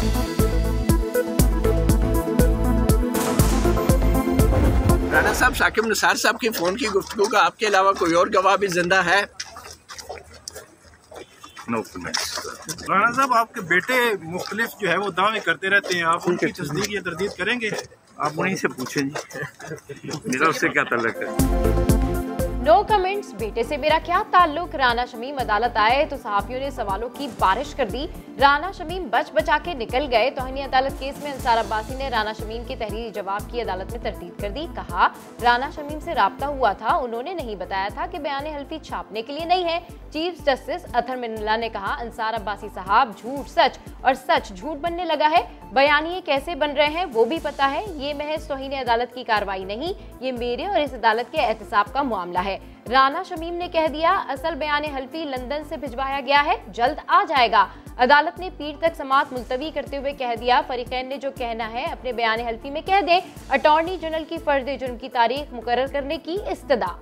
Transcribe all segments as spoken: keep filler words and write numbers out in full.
राणा साहब, साकिब निसार साहब की फ़ोन की गुफ्तगू का आपके अलावा कोई और गवाह भी जिंदा है? No comments. राणा साहब, आपके बेटे मुख्तलिफ जो है वो दावे करते रहते हैं, आप उनकी तस्दीक या तरदीद करेंगे? आप उन्हीं से पूछें जी, मेरा उससे क्या ताल्लुक है। No comments. बेटे से मेरा क्या ताल्लुक? राना शमीम अदालत आए तो सहाफियों ने सवालों की बारिश कर दी। राना शमीम बच बचा के निकल गए। तौहीन अदालत केस में अंसार अब्बासी ने राना शमीम के तहरीरी जवाब की अदालत में तरदीद कर दी। कहा, राना शमीम से राब्ता हुआ था, उन्होंने नहीं बताया था कि बयान हल्फी छापने के लिए नहीं है। चीफ जस्टिस अतहर मिन्नल्ला ने कहा, अंसार अब्बासी साहब, झूठ सच और सच झूठ बनने लगा है। बयानिए कैसे बन रहे हैं वो भी पता है। ये महज तौहीन अदालत की कार्रवाई नहीं, ये मेरे और इस अदालत के एहतसाब का मामला है। राना शमीम ने कह दिया, असल बयान हल्फी लंदन से भिजवाया गया है, जल्द आ जाएगा। अदालत ने पीर तक समाअत मुलतवी करते हुए कह दिया, फरीकैन ने जो कहना है अपने बयान हल्फी में कह दे। अटॉर्नी जनरल की फर्द जुर्म की तारीख मुकर्रर करने की इस्तदा।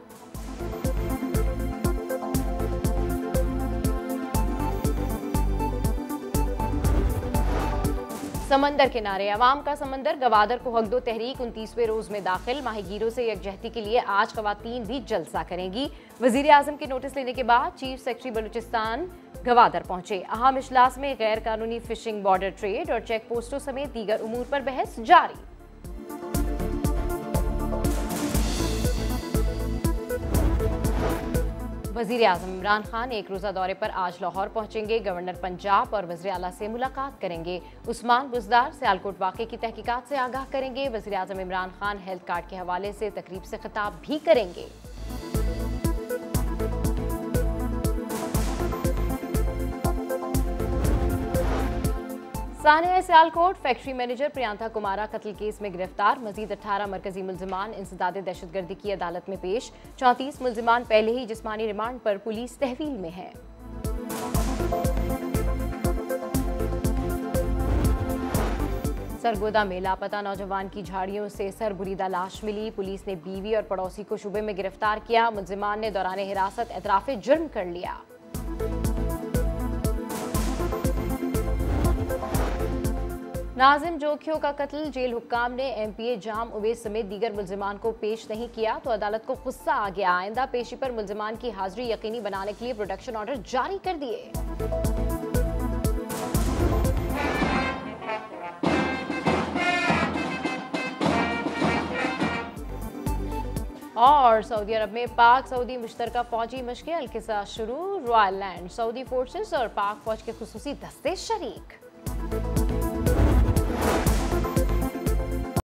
समंदर किनारे अवाम का समंदर गवादर को हक दो तहरीक उनतीसवें रोज में दाखिल। माहीगीरों से यकजहती के लिए आज खवातीन भी जलसा करेंगी। वजीर आजम के नोटिस लेने के बाद चीफ सेक्रेटरी बलूचिस्तान गवादर पहुंचे। अहम इजलास में गैर कानूनी फिशिंग, बॉर्डर ट्रेड और चेक पोस्टों समेत दीगर उमूर पर बहस जारी। वजीर आजम इमरान खान एक रोज़ा दौरे पर आज लाहौर पहुंचेंगे। गवर्नर पंजाब और वज़ीर आला से मुलाकात करेंगे। उस्मान बुज़दार सियालकोट वाक़े की तहकीकात से आगाह करेंगे। वज़ीर आजम इमरान खान हेल्थ कार्ड के हवाले से तकरीब से खिताब भी करेंगे। सानिया सियालकोट फैक्ट्री मैनेजर प्रियांका कुमारा कत्ल केस में गिरफ्तार। मजीद अठारह मरकजी मुलजिमान इंसदाद दहशतगर्दी की अदालत में पेश। चौंतीस मुलजिमान पहले ही जिस्मानी रिमांड पर पुलिस तहवील में है। सरगोदा में लापता नौजवान की झाड़ियों से सरबुरीदा लाश मिली। पुलिस ने बीवी और पड़ोसी को शुबे में गिरफ्तार किया। मुलजिमान ने दौरान हिरासत एतराफ़े जुर्म कर लिया। नाजिम जोखियों का कत्ल। जेल हुक्काम ने एमपीए जाम उवैस समेत दीगर मुलजिमान को पेश नहीं किया तो अदालत को गुस्सा आ गया। आइंदा पेशी पर मुलजिमान की हाजिरी यकीनी बनाने के लिए प्रोटेक्शन ऑर्डर जारी कर दिए। और सऊदी अरब में पाक सऊदी मुश्तरका फौजी मशक़ें अल के साथ शुरू। रॉयल लैंड, सऊदी फोर्सेस और पाक फौज के खुसूसी दस्ते शरीक।